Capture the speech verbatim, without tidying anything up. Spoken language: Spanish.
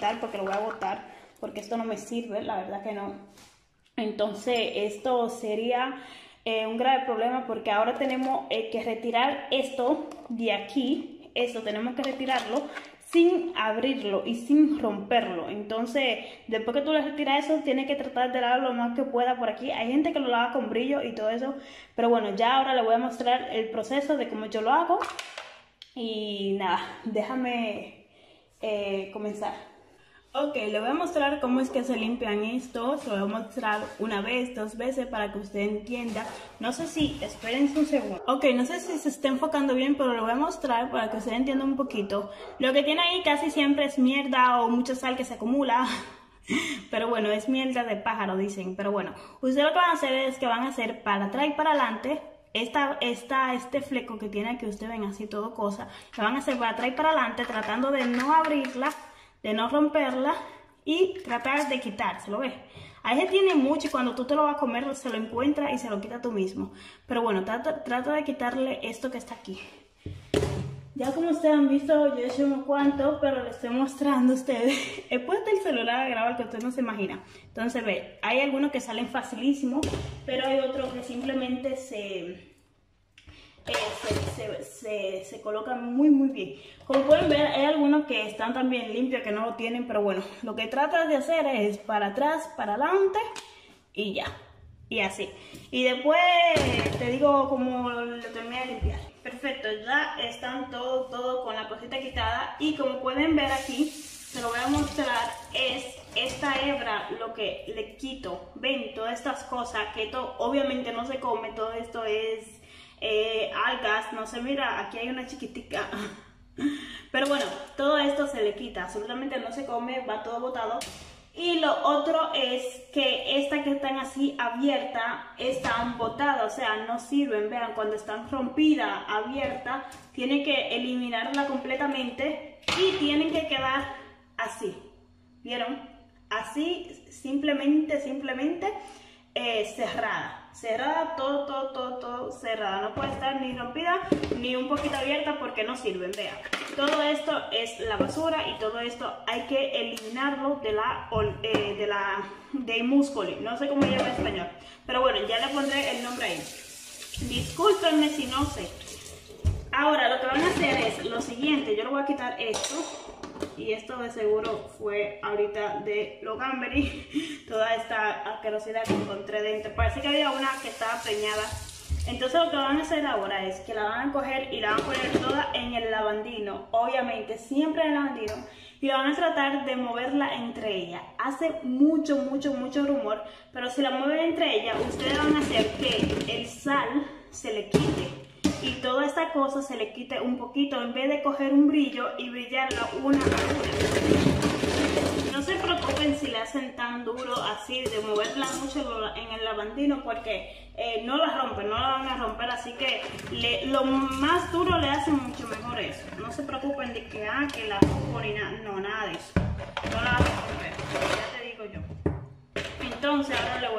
quitar porque lo voy a botar, porque esto no me sirve, la verdad que no. Entonces esto sería eh, un grave problema, porque ahora tenemos eh, que retirar esto de aquí, esto tenemos que retirarlo sin abrirlo y sin romperlo. Entonces después que tú le retiras eso, tienes que tratar de lavar lo más que pueda por aquí. Hay gente que lo lava con brillo y todo eso, pero bueno, ya ahora le voy a mostrar el proceso de cómo yo lo hago. Y nada, déjame eh, comenzar. Ok, le voy a mostrar cómo es que se limpian estos. Lo voy a mostrar una vez, dos veces para que usted entienda. No sé si, esperen un segundo. Ok, no sé si se está enfocando bien, pero lo voy a mostrar para que usted entienda un poquito. Lo que tiene ahí casi siempre es mierda o mucha sal que se acumula. Pero bueno, es mierda de pájaro, dicen. Pero bueno, ustedes lo que van a hacer es que van a hacer para atrás y para adelante. Esta, esta, este fleco que tiene aquí, ustedes ven así todo cosa. Lo van a hacer para atrás y para adelante, tratando de no abrirla, de no romperla y tratar de quitárselo, ¿ves? Ahí se tiene mucho y cuando tú te lo vas a comer se lo encuentra y se lo quita tú mismo. Pero bueno, trata, trata de quitarle esto que está aquí. Ya como ustedes han visto, yo he hecho unos cuantos, pero les estoy mostrando a ustedes. He puesto el celular a grabar que usted no se imagina. Entonces, ve, hay algunos que salen facilísimo, pero hay otros que simplemente se... Eh, se, se, se, se colocan muy muy bien. Como pueden ver, hay algunos que están también limpios, que no lo tienen, pero bueno, lo que tratas de hacer es para atrás, para adelante y ya, y así. Y después te digo cómo lo terminé de limpiar. Perfecto, ya están todo, todo con la cosita quitada. Y como pueden ver aquí, se lo voy a mostrar, es esta hebra lo que le quito. Ven, todas estas cosas, que esto obviamente no se come, todo esto es... Eh, algas, no sé, mira, aquí hay una chiquitica. Pero bueno, todo esto se le quita, absolutamente no se come, va todo botado. Y lo otro es que estas que están así abiertas están botadas, o sea, no sirven. Vean, cuando están rompidas, abiertas, tienen que eliminarla completamente y tienen que quedar así. ¿Vieron? Así, simplemente, simplemente eh, cerrada. Cerrada, todo, todo, todo, todo cerrada. No puede estar ni rompida ni un poquito abierta porque no sirven. Vean, todo esto es la basura y todo esto hay que eliminarlo de la eh, de la de múscoli. No sé cómo se llama en español, pero bueno, ya le pondré el nombre ahí. Discúlpenme si no sé. Ahora lo que van a hacer es lo siguiente. Yo le voy a quitar esto. Y esto de seguro fue ahorita de los Gamberi, toda esta asquerosidad que encontré dentro. Parece que había una que estaba preñada. Entonces lo que van a hacer ahora es que la van a coger y la van a poner toda en el lavandino. Obviamente siempre en el lavandino. Y van a tratar de moverla entre ellas. Hace mucho, mucho, mucho rumor. Pero si la mueven entre ellas, ustedes van a hacer que el sal se le quite. Y toda esta cosa se le quite un poquito en vez de coger un brillo y brillarla una a una. No se preocupen si le hacen tan duro así de moverla mucho en el lavandino, porque eh, no la rompen, no la van a romper, así que le, lo más duro le hacen mucho mejor eso. No se preocupen de que, ah, que la rompo ni nada, no, nada de eso. No la van a romper, ya te digo yo. Entonces ahora le